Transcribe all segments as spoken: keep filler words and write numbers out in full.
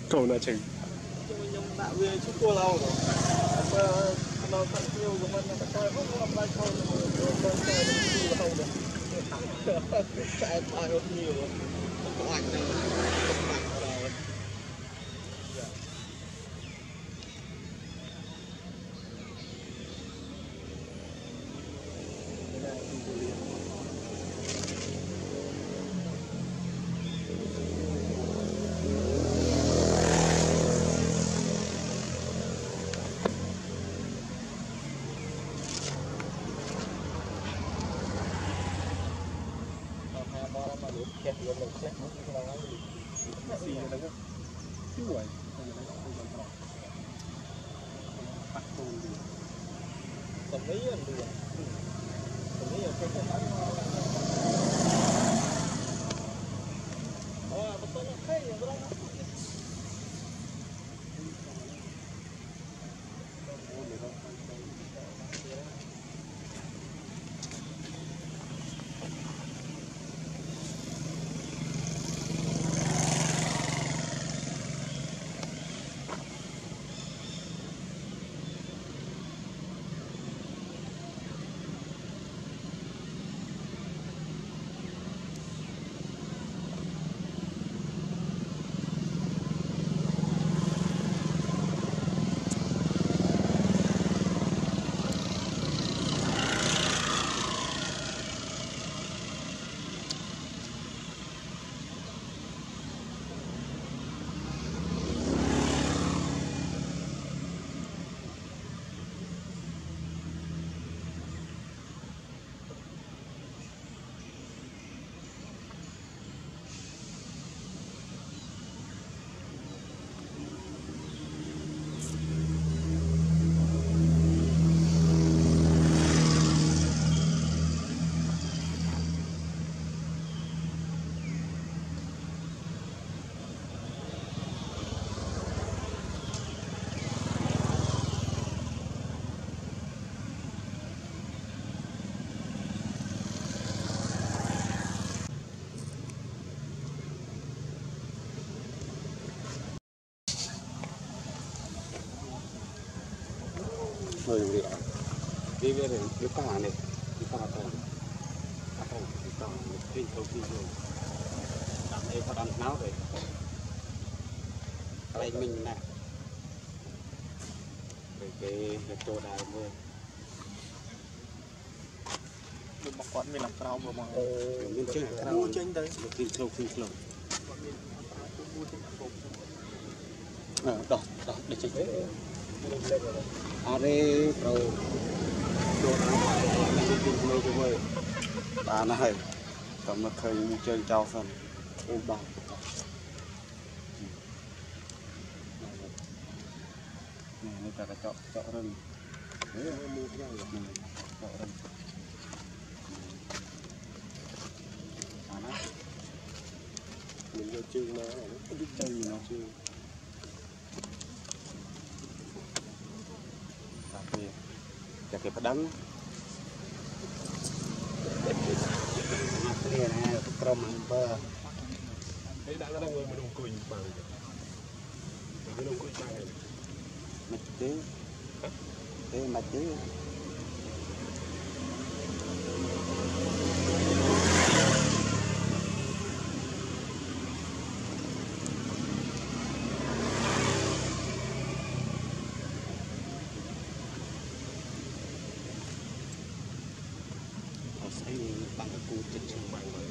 Cầu nó chừng. Nhưng tạo về chút cua lâu rồi. Mà nó tận nhiều của mình là coi không có bay không con chơi nó không được. Chạy bay rất nhiều. Có ảnh đâu. Kẹp vô mình xét nó cũng không có gì nó cũng chuỗi bắt tôm đi còn mấy anh đi còn mấy ở trên cái bánh ờ bắt tôm hay rồi đó Thôi đi ạ. Đi về đây, đi qua này, đi qua đây. Qua đây, đi qua này, đi thôi đi rồi. Đặt đây có đàn náo rồi. Cái này mình nè. Rồi cái cái chỗ đài mưa. đừng mặc quán mình làm trao mà mà Mình chưa làm trao. mua trên đấy Kinh sâu, kinh sâu. Ờ, đó, đó, để check. À đây rồi đồ nó đi đi nơi cái vơi bà này tầm một thời chơi trao phần ôm bà này người ta chọn chọn rừng đấy mua cái này chọn rừng à nó mình vô chơi nó nó biết chơi gì nó chơi chặt cái bắt đắng cái này là trôm ăn bơ đấy đã đang ngồi mà đồng cùi bằng cái đồng cùi bằng này mạch tế thế mạch tế bằng cái cù chật chừng bằng rồi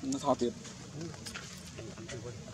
nó thò tiền